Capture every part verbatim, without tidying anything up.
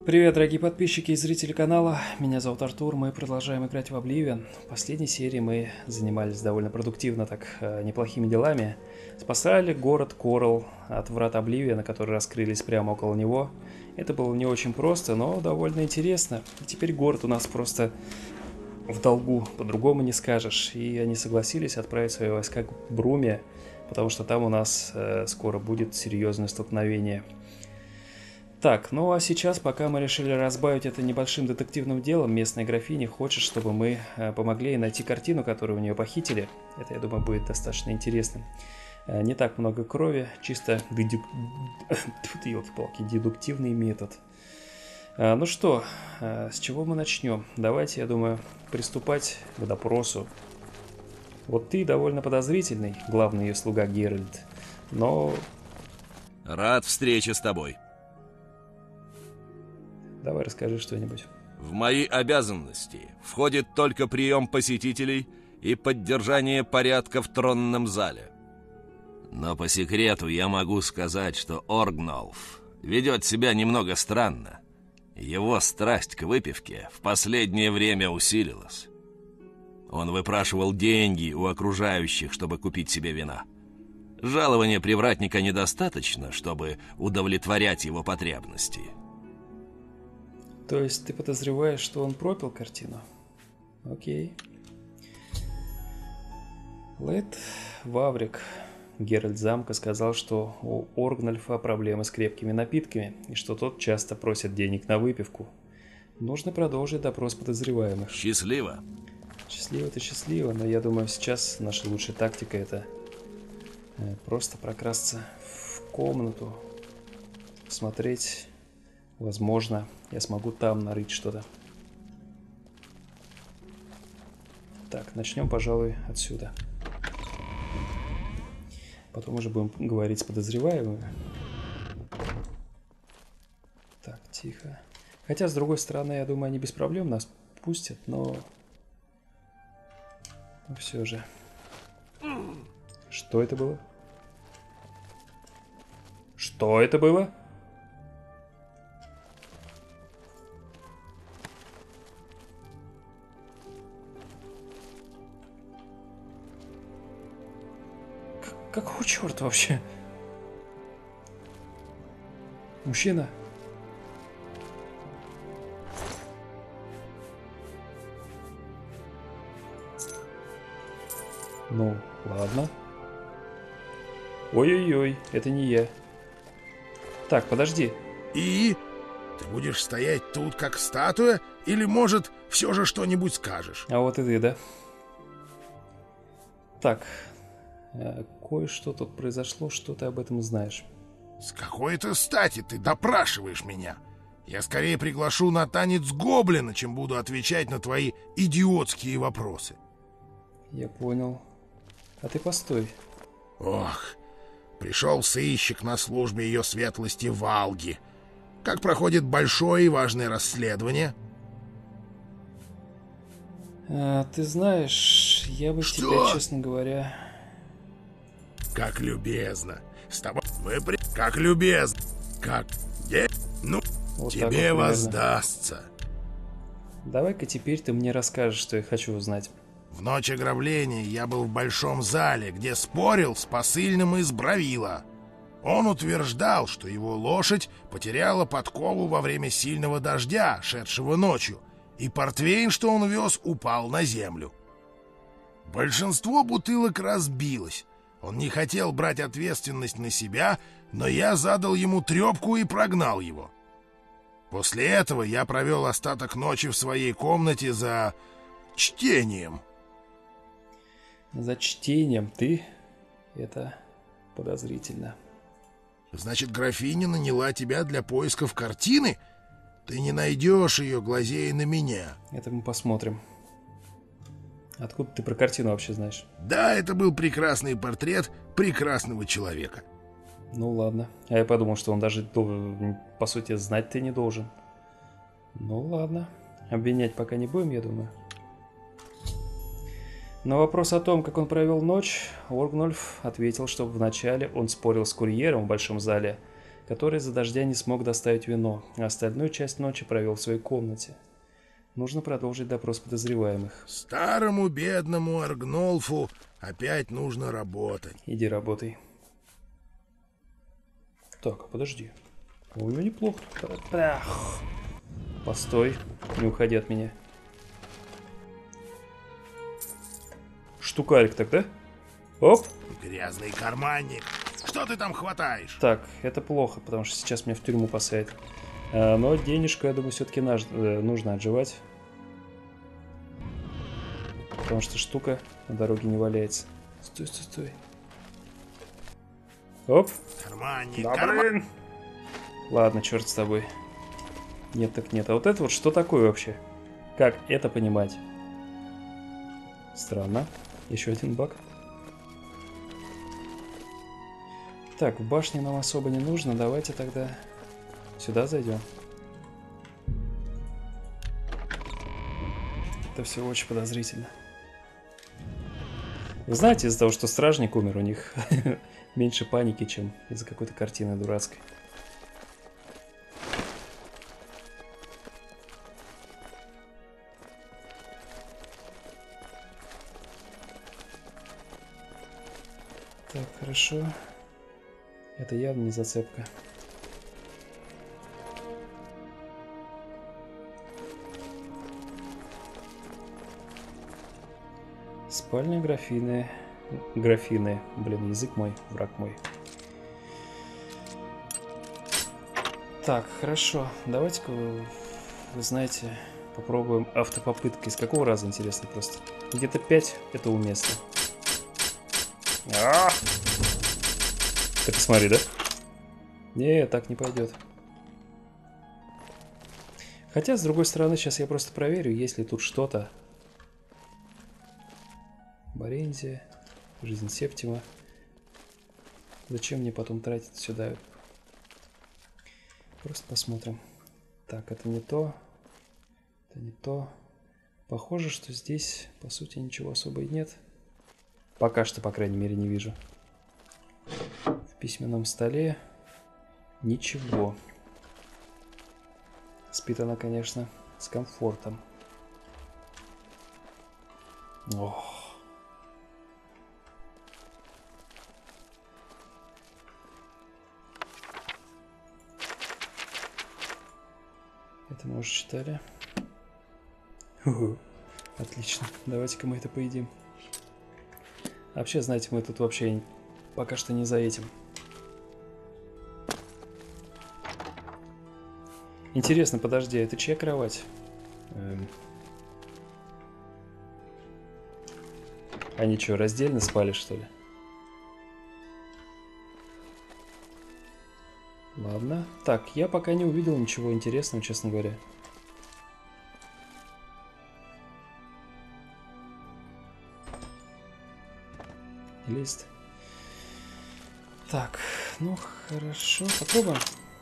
Привет, дорогие подписчики и зрители канала, меня зовут Артур, мы продолжаем играть в Oblivion. В последней серии мы занимались довольно продуктивно, так, неплохими делами. Спасали город Коралл от врат Oblivion, которые раскрылись прямо около него. Это было не очень просто, но довольно интересно. И теперь город у нас просто в долгу, по-другому не скажешь. И они согласились отправить свои войска к Бруме, потому что там у нас э, скоро будет серьезное столкновение. Так, ну а сейчас, пока мы решили разбавить это небольшим детективным делом, местная графиня хочет, чтобы мы э, помогли ей найти картину, которую у нее похитили. Это, я думаю, будет достаточно интересно. Э, не так много крови, чисто дедук... дедуктивный метод. Э, ну что, э, с чего мы начнем? Давайте, я думаю, приступать к допросу. Вот ты довольно подозрительный, главный ее слуга Геральт, но... Рад встрече с тобой. Давай расскажи что-нибудь. В мои обязанности входит только прием посетителей и поддержание порядка в тронном зале. Но по секрету я могу сказать, что Оргнолф ведет себя немного странно. Его страсть к выпивке в последнее время усилилась. Он выпрашивал деньги у окружающих, чтобы купить себе вина. Жалования привратника недостаточно, чтобы удовлетворять его потребности. То есть ты подозреваешь, что он пропил картину? Окей. Лэд Ваврик, Геральт замка, сказал, что у Оргнольфа проблемы с крепкими напитками, и что тот часто просит денег на выпивку. Нужно продолжить допрос подозреваемых. Счастливо. Счастливо-то счастливо, но я думаю, сейчас наша лучшая тактика — это просто прокрасться в комнату, посмотреть. Возможно, я смогу там нарыть что-то. Так, начнем, пожалуй, отсюда. Потом уже будем говорить с подозреваемыми. Так, тихо. Хотя, с другой стороны, я думаю, они без проблем нас пустят, но... Но все же. Что это было? Что это было? Какого черта вообще? Мужчина? Ну, ладно. Ой-ой-ой, это не я. Так, подожди. И? Ты будешь стоять тут, как статуя? Или, может, все же что-нибудь скажешь? А вот и ты, да? Так, кое-что тут произошло, что ты об этом знаешь. С какой-то стати ты допрашиваешь меня? Я скорее приглашу на танец гоблина, чем буду отвечать на твои идиотские вопросы. Я понял. А ты постой. Ох, пришел сыщик на службе ее светлости Валги. Как проходит большое и важное расследование? А, ты знаешь, я бы Что? тебя, честно говоря... Как любезно. С тобой мы при... Как любезно. Как... Е... Ну, Вот тебе вот воздастся. Давай-ка теперь ты мне расскажешь, что я хочу узнать. В ночь ограбления я был в большом зале, где спорил с посыльным из Бравила. Он утверждал, что его лошадь потеряла подкову во время сильного дождя, шедшего ночью, и портвейн, что он вез, упал на землю. Большинство бутылок разбилось. Он не хотел брать ответственность на себя, но я задал ему трепку и прогнал его. После этого я провел остаток ночи в своей комнате за чтением. За чтением ты? Это подозрительно. Значит, графиня наняла тебя для поисков картины? Ты не найдешь ее, глазея на меня. Это мы посмотрим. Откуда ты про картину вообще знаешь? Да, это был прекрасный портрет прекрасного человека. Ну ладно. А я подумал, что он даже, по сути, знать ты не должен. Ну ладно. Обвинять пока не будем, я думаю. На вопрос о том, как он провел ночь, Оргнольф ответил, что вначале он спорил с курьером в большом зале, который из-за дождя не смог доставить вино, а остальную часть ночи провел в своей комнате. Нужно продолжить допрос подозреваемых. Старому бедному Аргнолфу опять нужно работать. Иди работай. Так, подожди. Ой, ну неплохо. Прях. Постой, не уходи от меня. Штукарик тогда? Оп. Грязный карманник. Что ты там хватаешь? Так, это плохо, потому что сейчас меня в тюрьму посадят. А, но денежку, я думаю, все-таки нужно отживать. Потому что штука на дороге не валяется. Стой, стой, стой. Оп. Карманник, Да, карман... блин. Ладно, черт с тобой. Нет так нет. А вот это вот что такое вообще? Как это понимать? Странно. Еще один баг. Так, в башне нам особо не нужно. Давайте тогда сюда зайдем. Это все очень подозрительно. Вы знаете, из-за того, что стражник умер, у них меньше паники, чем из-за какой-то картины дурацкой. Так, хорошо. Это явно не зацепка. Спальня графины. Графины. Блин, язык мой, враг мой. Так, хорошо. Давайте-ка, вы, вы знаете, попробуем автопопыткой. С какого раза, интересно, просто? Где-то пять это уместно. А! Ты посмотри, да? Не, так не пойдет. Хотя, с другой стороны, сейчас я просто проверю, есть ли тут что-то. Борензия, жизнь Септима. Зачем мне потом тратить сюда? Просто посмотрим. Так, это не то. Это не то. Похоже, что здесь, по сути, ничего особо и нет. Пока что, по крайней мере, не вижу. В письменном столе ничего. Спит она, конечно, с комфортом. Ох. Это мы уже читали. Угу. Отлично. Давайте-ка мы это поедим. Вообще, знаете, мы тут вообще пока что не за этим. Интересно, подожди, это чья кровать? Эм. Они что, раздельно спали, что ли? Ладно. Так, я пока не увидел ничего интересного, честно говоря. Лист. Так, ну хорошо, попробуем.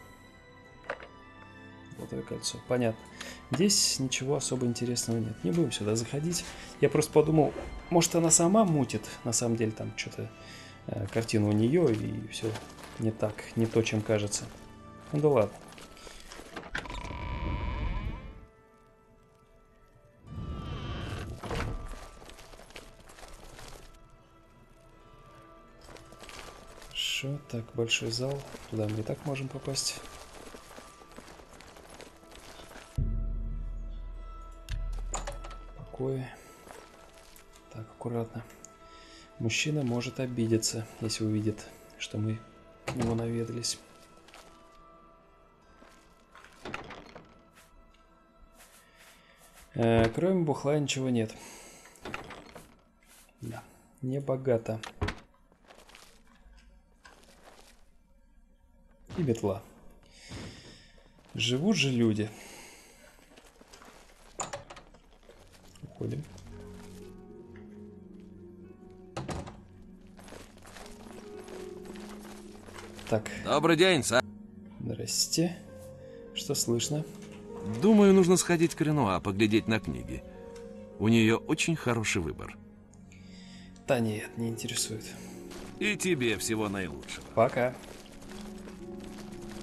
Золотое кольцо, понятно. Здесь ничего особо интересного нет. Не будем сюда заходить. Я просто подумал, может она сама мутит. На самом деле там что-то э, картина у нее и все не так, не то, чем кажется. Ну да ладно. Хорошо, так, большой зал. Туда мы и так можем попасть. Покои. Так, аккуратно. Мужчина может обидеться, если увидит, что мы к нему наведались. Э, кроме бухла ничего нет. Да, не богато. И метла. Живут же люди. Уходим. Так. Добрый день, сэр. Здрасте. Что слышно? Думаю, нужно сходить к Ренуа, поглядеть на книги. У нее очень хороший выбор. Да нет, не интересует. И тебе всего наилучшего. Пока.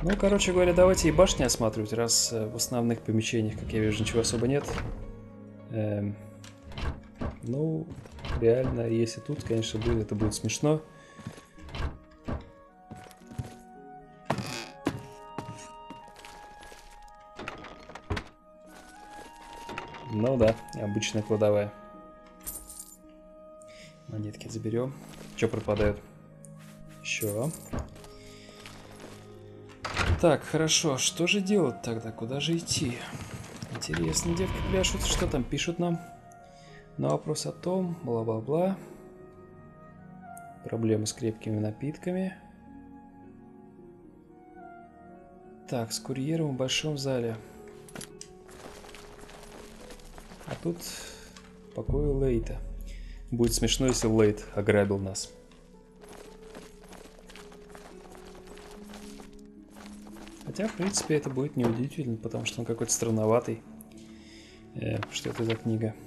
Ну, короче говоря, давайте и башни осматривать, раз э, в основных помещениях, как я вижу, ничего особо нет. Эм, ну, реально, если тут, конечно, будет, это будет смешно. Ну да, обычная кладовая. Монетки заберем. Что пропадает? Еще. Так, хорошо. Что же делать тогда? Куда же идти? Интересно, девки пляшут. Что там пишут нам? На вопрос о том, бла-бла-бла. Проблемы с крепкими напитками. Так, с курьером в большом зале. А тут покой Лейта. Будет смешно, если Лейт ограбил нас. Хотя, в принципе, это будет неудивительно, потому что он какой-то странноватый. Э, что это за книга?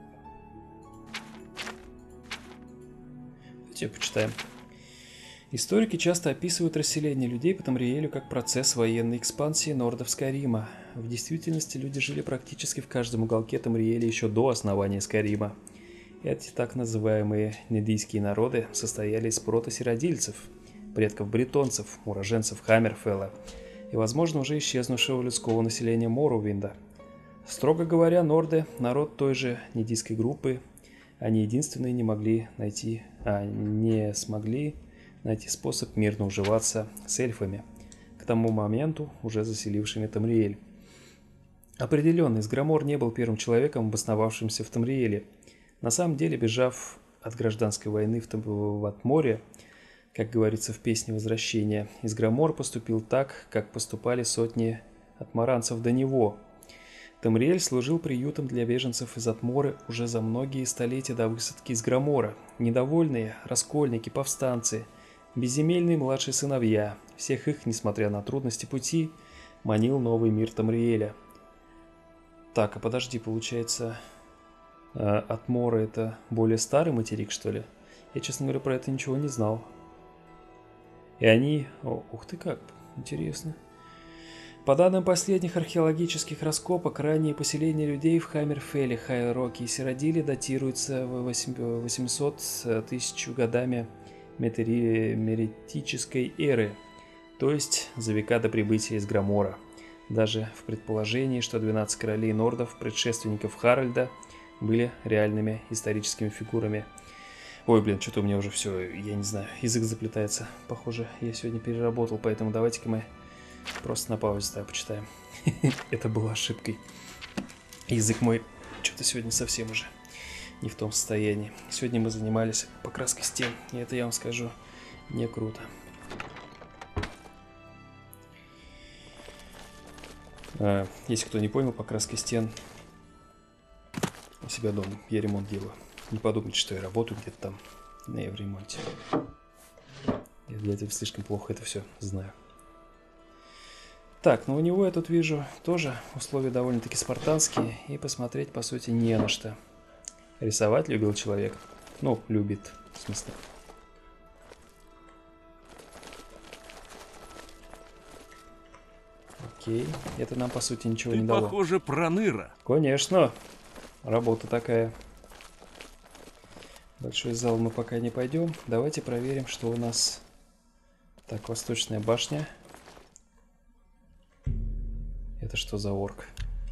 Давайте почитаем. Историки часто описывают расселение людей по Тамриэлю как процесс военной экспансии нордов Скайрима. В действительности люди жили практически в каждом уголке Тамриэля еще до основания Скайрима. Эти так называемые недийские народы состояли из протосиродильцев, предков бретонцев, уроженцев Хаммерфелла и, возможно, уже исчезнувшего людского населения Моровинда. Строго говоря, норды – народ той же недийской группы. Они единственные не могли найти, а не смогли найти способ мирно уживаться с эльфами, к тому моменту уже заселившими Тамриэль. Определенно, Изграмор не был первым человеком, обосновавшимся в Тамриэле. На самом деле, бежав от гражданской войны в, в Атморе, как говорится в песне «Возвращение», Изграмор поступил так, как поступали сотни атморанцев до него. Тамриэль служил приютом для беженцев из Атморы уже за многие столетия до высадки Изграмора. Недовольные, раскольники, повстанцы, безземельные младшие сыновья, всех их, несмотря на трудности пути, манил новый мир Тамриэля. Так, а подожди, получается, Атмора — это более старый материк, что ли? Я, честно говоря, про это ничего не знал. И они... О, ух ты как, интересно. По данным последних археологических раскопок, ранние поселения людей в Хаммерфелле, Хайроке и Сиродиле датируются восемьсот тысяч годами метеоритической эры, то есть за века до прибытия Изграмора. Даже в предположении, что двенадцать королей нордов, предшественников Харальда, были реальными историческими фигурами. Ой, блин, что-то у меня уже все, я не знаю, язык заплетается. Похоже, я сегодня переработал, поэтому давайте-ка мы просто на паузе да, почитаем. Это было ошибкой. Язык мой что-то сегодня совсем уже не в том состоянии. Сегодня мы занимались покраской стен, и это, я вам скажу, не круто. А, если кто не понял, покраской стен у себя дома. Я ремонт делаю. Не подумайте, что я работаю где-то там. Но я в ремонте. Я для этого слишком плохо это все знаю. Так, ну у него я тут вижу тоже условия довольно-таки спартанские. И посмотреть, по сути, не на что. Рисовать любил человек. Ну, любит, в смысле. Окей, это нам, по сути, ничего Ты не дало. похоже, проныра. Конечно, работа такая. Большой зал мы пока не пойдем. Давайте проверим, что у нас. Так, восточная башня. Это что за орк?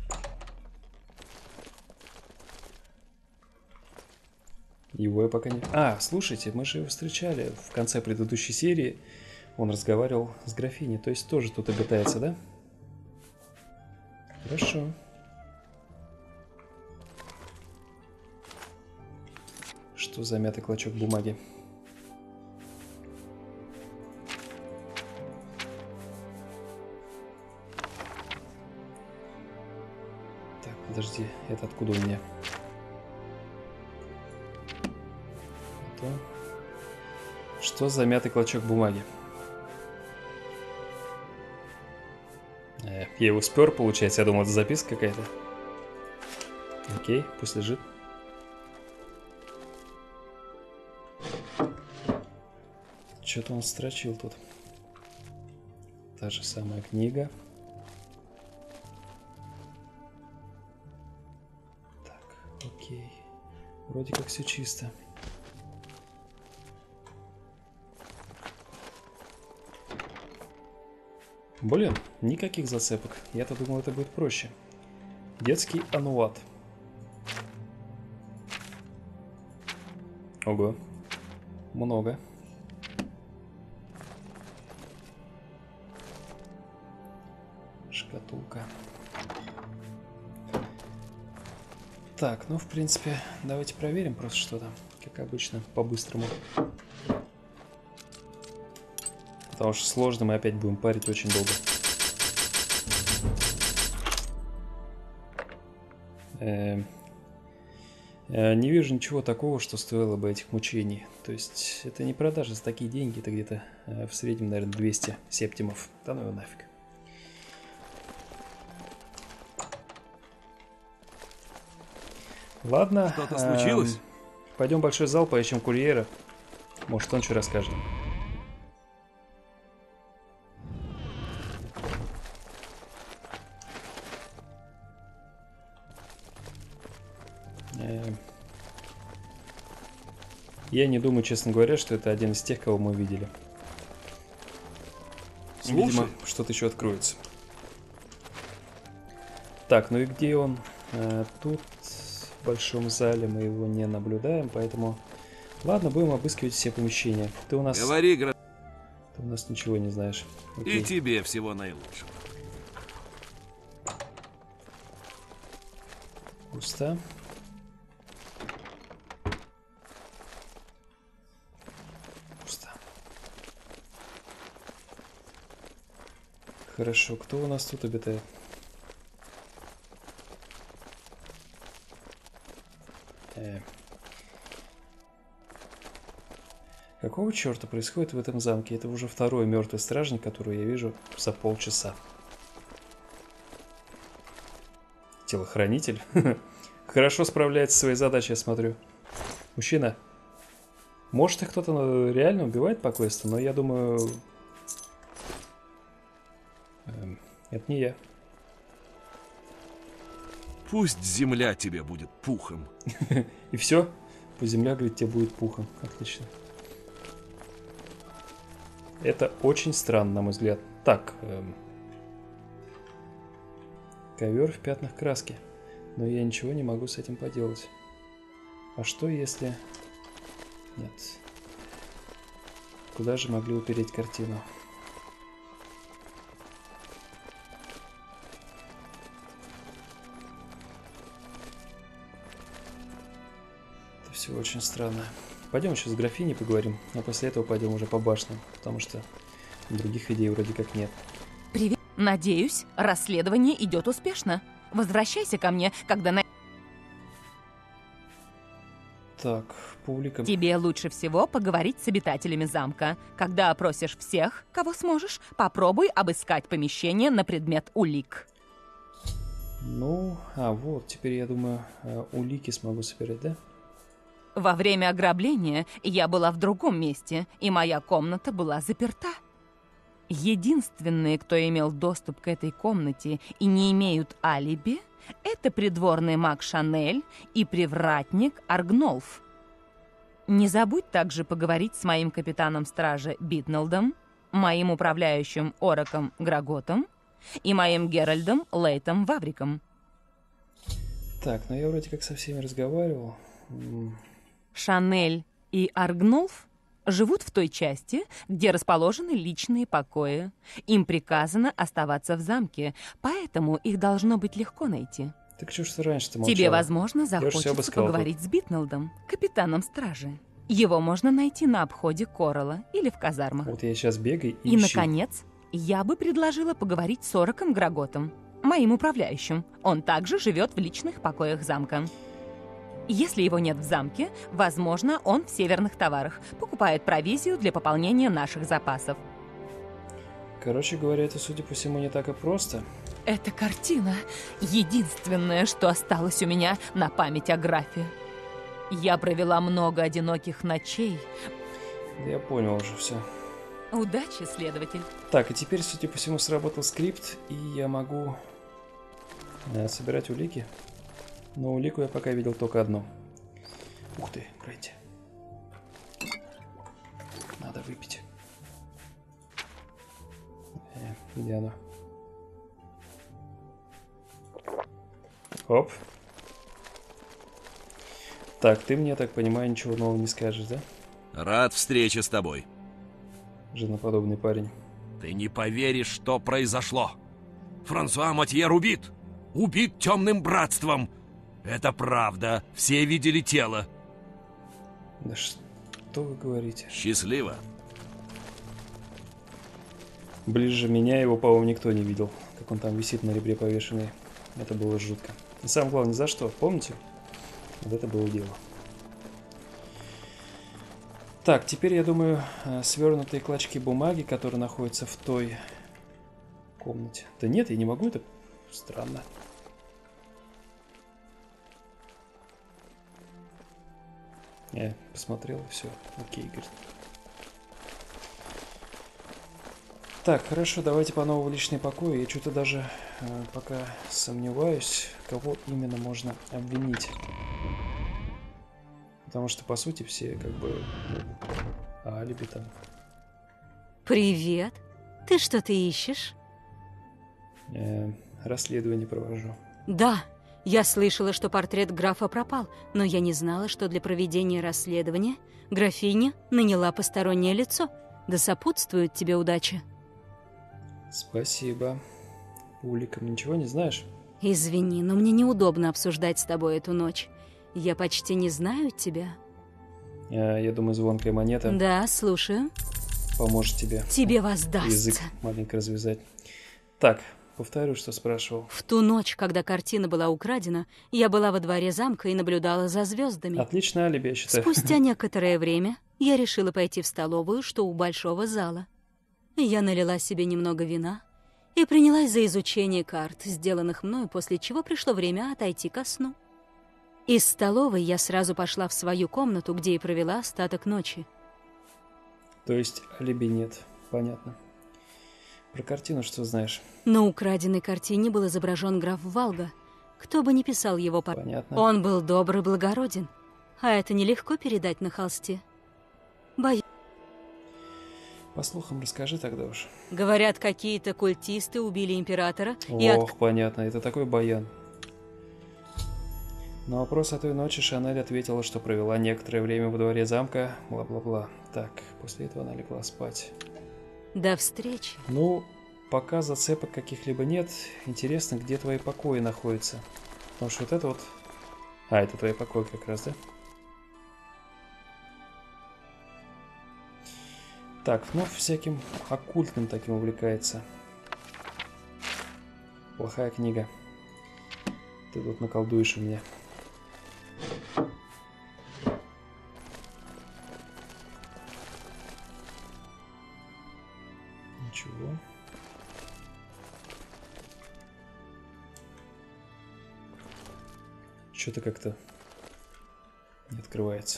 Его я пока не... А, слушайте, мы же его встречали в конце предыдущей серии. Он разговаривал с графиней, то есть тоже тут обитается, да? Хорошо. Что за мятый клочок бумаги? Так, подожди, это откуда у меня? Это... Что за мятый клочок бумаги? Э, я его спер, получается, я думал, это записка какая-то. Окей, пусть лежит. Что-то он строчил тут. Та же самая книга. Так, окей. Вроде как все чисто. Блин, никаких зацепок. Я-то думал, это будет проще. Детский ануат. Ого. Много. Шкатулка. Так, ну, в принципе, давайте проверим просто что-то. Как обычно, по-быстрому. Потому что сложно, мы опять будем парить очень долго. Э -э не вижу ничего такого, что стоило бы этих мучений. То есть, это не продажа за такие деньги. Это где-то э, в среднем, наверное, двести септимов. Да ну его нафиг. Ладно. Что-то случилось? Пойдем в большой зал, поищем курьера. Может, он что расскажет. Я не думаю, честно говоря, что это один из тех, кого мы видели. Слушай. Видимо, что-то еще откроется. Так, ну и где он? А, тут, в большом зале, мы его не наблюдаем, поэтому... Ладно, будем обыскивать все помещения. Ты у нас... Говори, гра... Ты у нас ничего не знаешь. Окей. И тебе всего наилучшего. Пусто. Пусто. Хорошо, кто у нас тут обитает? Э. Какого черта происходит в этом замке? Это уже второй мертвый стражник, который я вижу за полчаса. Телохранитель? Хорошо справляется со своей задачей, я смотрю. Мужчина. Может, их кто-то реально убивает по квесту, но я думаю... Эм, это не я. Пусть земля тебе будет пухом. И все? Пусть земля, говорит, тебе будет пухом. Отлично. Это очень странно, на мой взгляд. Так. Эм... Ковер в пятнах краски. Но я ничего не могу с этим поделать. А что если... Нет. Куда же могли упереть картину? Это все очень странно. Пойдем сейчас с графиней поговорим, а после этого пойдем уже по башням, потому что других идей вроде как нет. Привет. Надеюсь, расследование идет успешно. Возвращайся ко мне, когда на... Так, публика... Тебе лучше всего поговорить с обитателями замка. Когда опросишь всех, кого сможешь, попробуй обыскать помещение на предмет улик. Ну, а вот, теперь, я думаю, улики смогу собирать, да? Во время ограбления я была в другом месте, и моя комната была заперта. Единственные, кто имел доступ к этой комнате и не имеют алиби, это придворный маг Шанель и привратник Аргнолф. Не забудь также поговорить с моим капитаном стражи Битнелдом, моим управляющим Ораком Граготом и моим Геральдом Лейтом Вавриком. Так, ну я вроде как со всеми разговаривал. Шанель и Аргнолф живут в той части, где расположены личные покои. Им приказано оставаться в замке, поэтому их должно быть легко найти. Так что ж ты раньше-то молчала? Тебе, возможно, Я же всё захочется обыскал поговорить с Битнелдом, капитаном стражи. Его можно найти на обходе Коралла или в казармах. Вот я сейчас бегай и И, ищи. наконец, я бы предложила поговорить с Ораком Граготом, моим управляющим. Он также живет в личных покоях замка. Если его нет в замке, возможно, он в северных товарах, покупает провизию для пополнения наших запасов. Короче говоря, это, судя по всему, не так и просто. Эта картина — единственное, что осталось у меня на память о графе. Я провела много одиноких ночей. Да я понял уже все. Удачи, следователь. Так, и теперь, судя по всему, сработал скрипт, и я могу э, собирать улики. Но улику я пока видел только одну. Ух ты, бренди. Надо выпить. Э, где оно? Оп. Так, ты мне, так понимаю, ничего нового не скажешь, да? Рад встрече с тобой. Женоподобный парень. Ты не поверишь, что произошло. Франсуа Матьер убит. Убит темным братством. Это правда. Все видели тело. Да что вы говорите? Счастливо. Ближе меня его, по-моему, никто не видел. Как он там висит на ребре повешенный. Это было жутко. И самое главное, за что? Помните? Вот это было дело. Так, теперь, я думаю, свернутые клочки бумаги, которые находятся в той комнате. Да нет, я не могу, это странно. Я посмотрел, и все. Окей, говорит. Так, хорошо, давайте по новому в личный покой. Я что-то даже э, пока сомневаюсь, кого именно можно обвинить. Потому что, по сути, все как бы ну, алиби там. Привет. Ты что-то ищешь? Э, расследование провожу. Да, я слышала, что портрет графа пропал, но я не знала, что для проведения расследования графиня наняла постороннее лицо. Да сопутствует тебе удача. Спасибо. Уликам ничего не знаешь? Извини, но мне неудобно обсуждать с тобой эту ночь. Я почти не знаю тебя. Э, я думаю, звонкая монета Да, слушаю. поможет тебе Тебе язык воздастся. маленько развязать. Так, повторю, что спрашивал. В ту ночь, когда картина была украдена, я была во дворе замка и наблюдала за звездами. Отличное алиби, я считаю. Спустя некоторое время я решила пойти в столовую, что у большого зала. Я налила себе немного вина и принялась за изучение карт, сделанных мною, после чего пришло время отойти ко сну. Из столовой я сразу пошла в свою комнату, где и провела остаток ночи. То есть алиби нет, понятно. Про картину что знаешь? На украденной картине был изображен граф Валга. Кто бы ни писал его портрет, Понятно. он был добр и благороден. А это нелегко передать на холсте. Боюсь. По слухам расскажи тогда уж. Говорят, какие-то культисты убили императора и Ох, от... понятно, это такой баян. На вопрос о той ночи Шанель ответила, что провела некоторое время во дворе замка, бла-бла-бла. Так, после этого она легла спать. До встречи. Ну, пока зацепок каких-либо нет, интересно, где твои покои находятся. Потому что вот это вот... А, это твои покои как раз, да? Так, вновь всяким оккультным таким увлекается. Плохая книга. Ты тут наколдуешь у меня. Ничего. Что-то как-то не открывается.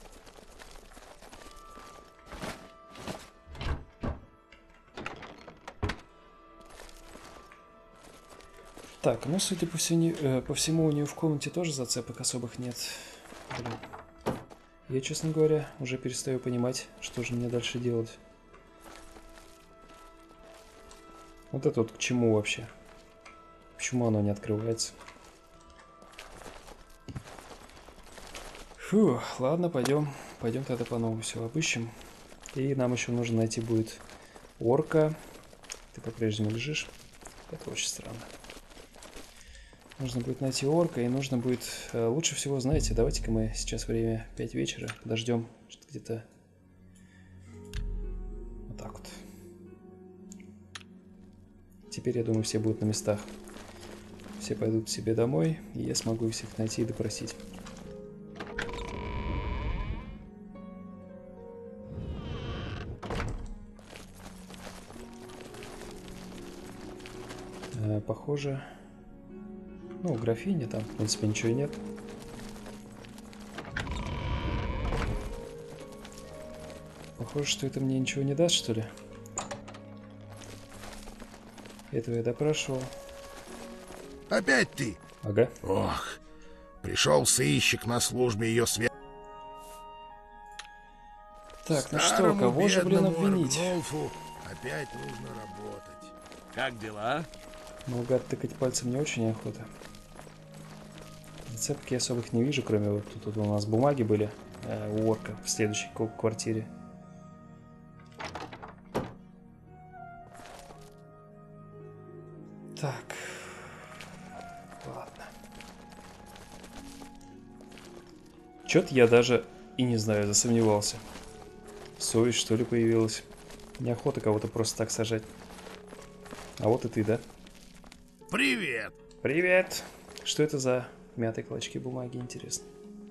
Так, ну, судя по всему, э, по всему, у нее в комнате тоже зацепок особых нет. Блин. Я, честно говоря, уже перестаю понимать, что же мне дальше делать. Вот это вот к чему вообще? Почему оно не открывается? Фу, ладно, пойдем. Пойдем тогда по-новому все обыщем. И нам еще нужно найти будет орка. Ты по-прежнему лежишь. Это очень странно. Нужно будет найти орка, и нужно будет... Э, лучше всего, знаете, давайте-ка мы сейчас время пять вечера подождем где-то вот так вот. Теперь, я думаю, все будут на местах. Все пойдут к себе домой, и я смогу их всех найти и допросить. Э, похоже... Ну, графиня там, в принципе, ничего нет. Похоже, что это мне ничего не даст, что ли. Этого я допрашивал. Опять ты? Ага. Ох, пришел сыщик на службе ее свет. Так, ну что, кого же, блин, обвинить? Аргнолфу опять нужно работать. Как дела? Наугад тыкать пальцем не очень охота. Зацепки особых не вижу, кроме вот тут, тут у нас бумаги были э, у орка в следующей квартире. Так. Ладно. Чё-то я даже и не знаю, засомневался. Совесть, что ли, появилась. Неохота кого-то просто так сажать. А вот и ты, да? Привет! Привет! Что это за мятые клочки бумаги, интересно?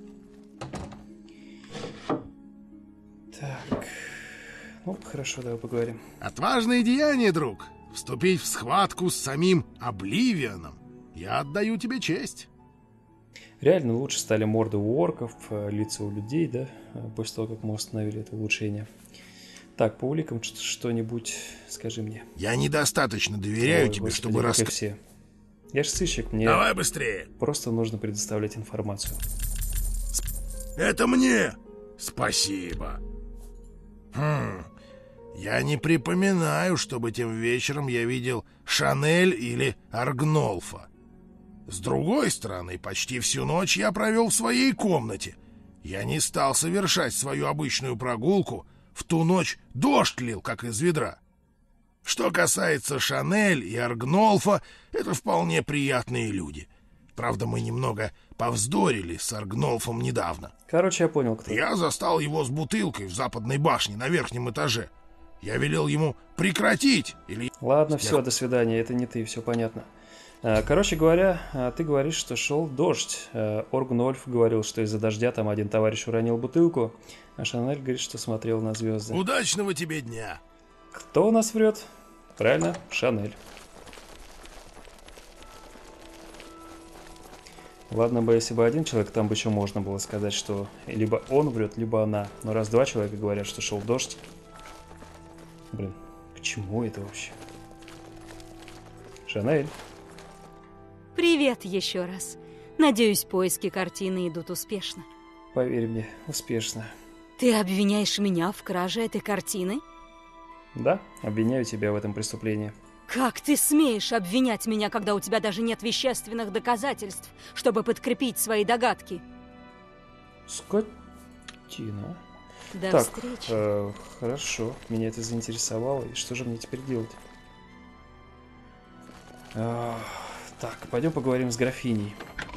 Так. Ну, хорошо, давай поговорим. Отважное деяние, друг. Вступить в схватку с самим Обливионом. Я отдаю тебе честь. Реально лучше стали морды у орков, лица у людей, да? После того, как мы установили это улучшение. Так, по уликам что-нибудь скажи мне. Я недостаточно доверяю Ой, тебе, господи, чтобы как и рассказать. все. Я же сыщик, мне Давай быстрее. просто нужно предоставлять информацию. Это мне. Спасибо. Хм. Я не припоминаю, чтобы тем вечером я видел Шанель или Аргнолфа. С другой стороны, почти всю ночь я провел в своей комнате. Я не стал совершать свою обычную прогулку. В ту ночь дождь лил, как из ведра. Что касается Шанель и Аргнолфа, это вполне приятные люди. Правда, мы немного повздорили с Аргнолфом недавно. Короче, я понял, кто. Я застал его с бутылкой в западной башне на верхнем этаже. Я велел ему прекратить, или... Ладно, все, до свидания, это не ты, все понятно. А, Короче говоря, а, ты говоришь, что шел дождь. А, Оргнольф говорил, что из-за дождя там один товарищ уронил бутылку, а Шанель говорит, что смотрел на звезды. Удачного тебе дня! Кто у нас врет? Правильно, Шанель. Ладно бы, если бы один человек, там бы еще можно было сказать, что либо он врет, либо она. Но раз два человека говорят, что шел дождь... Блин, к чему это вообще? Шанель. Привет еще раз. Надеюсь, поиски картины идут успешно. Поверь мне, успешно. Ты обвиняешь меня в краже этой картины? Да, обвиняю тебя в этом преступлении. Как ты смеешь обвинять меня, когда у тебя даже нет вещественных доказательств, чтобы подкрепить свои догадки? Скотина. До Так, встречи. э, хорошо, меня это заинтересовало. И что же мне теперь делать? А, так, пойдем поговорим с графиней.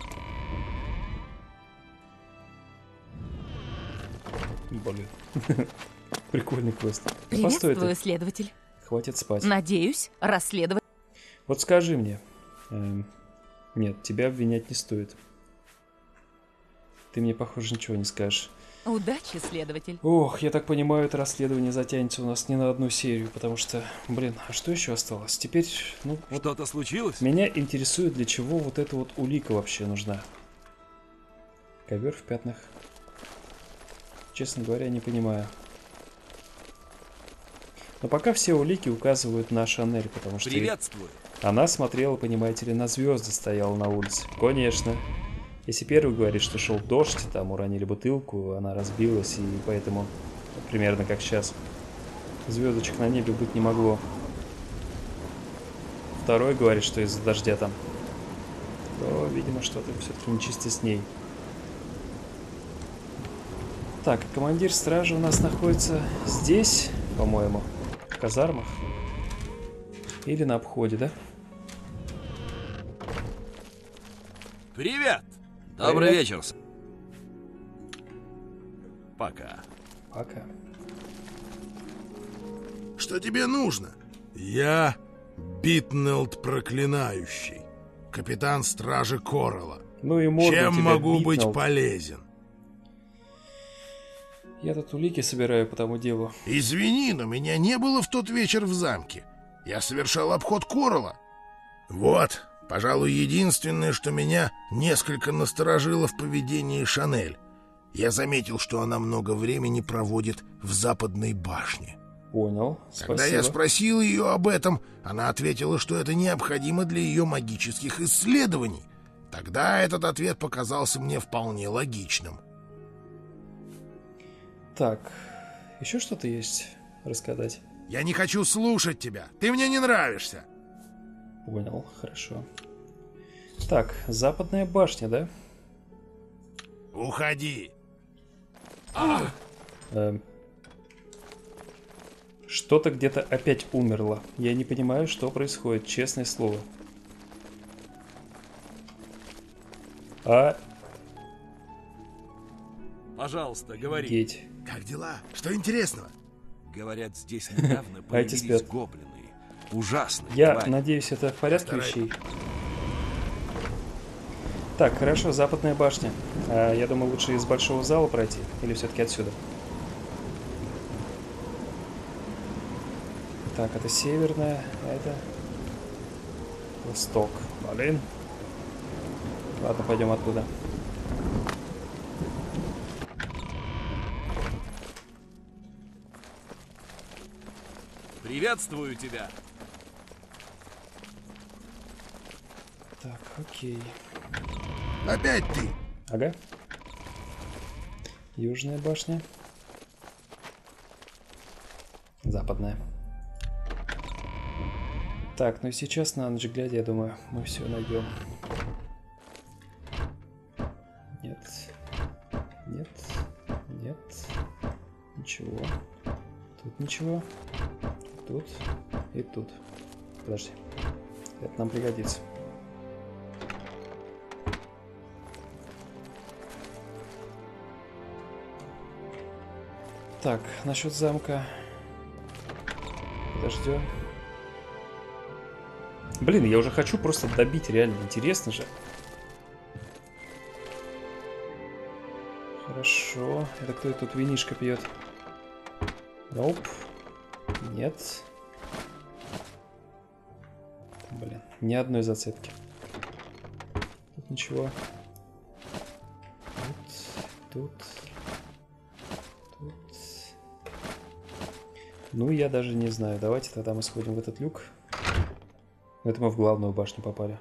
Блин. Прикольный квест. Ну, постой Приветствую, ты. следователь. Хватит спать. Надеюсь, расследовать... Вот скажи мне. эм, Нет, тебя обвинять не стоит. Ты мне, похоже, ничего не скажешь. Удачи, следователь. Ох, я так понимаю, это расследование затянется у нас не на одну серию, потому что, блин, а что еще осталось? Теперь, ну, вот Что-то случилось? меня интересует, для чего вот эта вот улика вообще нужна. Ковер в пятнах. Честно говоря, не понимаю. Но пока все улики указывают на Шанель, потому что Приветствую. она смотрела, понимаете ли, на звезды, стояла на улице. Конечно. Если первый говорит, что шел дождь, там уронили бутылку, она разбилась, и поэтому примерно как сейчас. Звездочек на небе быть не могло. Второй говорит, что из-за дождя там. Но, видимо, что-то все-таки нечисто с ней. Так, командир стражи у нас находится здесь, по-моему, в казармах. Или на обходе, да? Привет. Добрый Привет. вечер. Пока. Пока. Что тебе нужно? Я Битнелд Проклинающий, капитан стражи Коралла. Ну и морда у Чем тебя могу быть Битнелд. полезен? Я тут улики собираю по тому делу. Извини, но меня не было в тот вечер в замке. Я совершал обход Коралла. Вот, пожалуй, единственное, что меня несколько насторожило в поведении Шанель. Я заметил, что она много времени проводит в западной башне. Понял, спасибо. Когда я спросил ее об этом, она ответила, что это необходимо для ее магических исследований. Тогда этот ответ показался мне вполне логичным. Так, еще что-то есть рассказать? Я не хочу слушать тебя. Ты мне не нравишься. Понял, хорошо. Так, западная башня, да? Уходи. Эм, Что-то где-то опять умерло. Я не понимаю, что происходит, честное слово. А... Пожалуйста, говори. Геть. Как дела? Что интересного? Говорят, здесь недавно А эти появились спят. гоблины. Ужасные Я твари. надеюсь, это в порядке Постараюсь. вещей. Так, хорошо, западная башня. А, я думаю, лучше из большого зала пройти. Или все-таки отсюда? Так, это северная, а это восток. Блин. Ладно, пойдем оттуда. Приветствую тебя. Так, окей. Опять ты. Ага. Южная башня. Западная. Так, ну и сейчас на ночь глядя, я думаю, мы все найдем. Нет. Нет. Нет. Ничего. Тут ничего. Тут и тут. Подожди. Это нам пригодится. Так, насчет замка. Подождем. Блин, я уже хочу просто добить, реально интересно же. Хорошо. Это кто тут винишко пьет? Nope. Нет. Блин, ни одной зацепки. Тут ничего. Тут, тут, тут. Ну, я даже не знаю. Давайте тогда мы сходим в этот люк. Это мы в главную башню попали.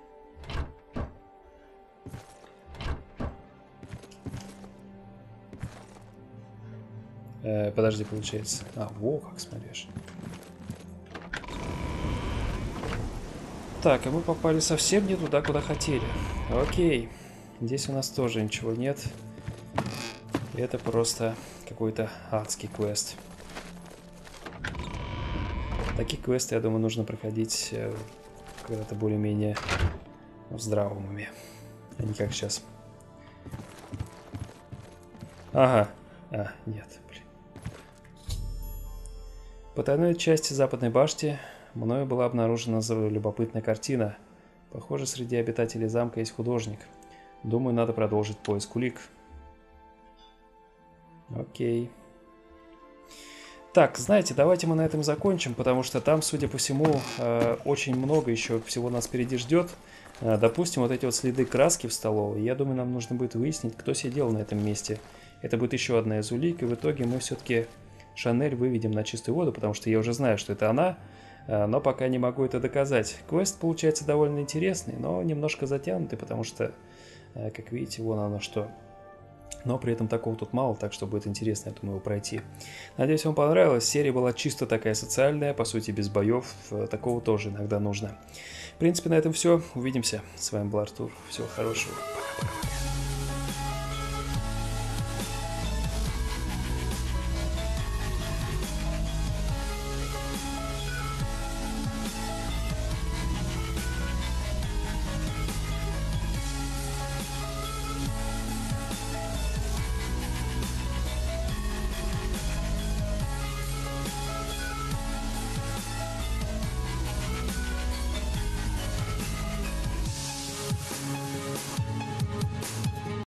Э, подожди, получается. А, во, как смотришь. Так, а мы попали совсем не туда, куда хотели. Окей. Здесь у нас тоже ничего нет. Это просто какой-то адский квест. Такие квесты, я думаю, нужно проходить э, когда-то более-менее в здравом уме. А не как сейчас. Ага. А, нет, блин. В потайной части западной башни мною была обнаружена любопытная картина. Похоже, среди обитателей замка есть художник. Думаю, надо продолжить поиск улик. Окей. Так, знаете, давайте мы на этом закончим, потому что там, судя по всему, э, очень много еще всего нас впереди ждет. Э, допустим, вот эти вот следы краски в столовой. Я думаю, нам нужно будет выяснить, кто сидел на этом месте. Это будет еще одна из улик, и в итоге мы все-таки Шанель выведем на чистую воду, потому что я уже знаю, что это она, э, но пока не могу это доказать. Квест получается довольно интересный, но немножко затянутый, потому что, э, как видите, вон оно что... Но при этом такого тут мало, так что будет интересно, я думаю, его пройти. Надеюсь, вам понравилось. Серия была чисто такая социальная, по сути, без боев. Такого тоже иногда нужно. В принципе, на этом все. Увидимся. С вами был Артур. Всего хорошего. Пока-пока.